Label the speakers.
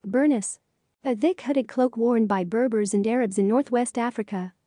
Speaker 1: Burnous. A thick hooded cloak worn by Berbers and Arabs in northwest Africa.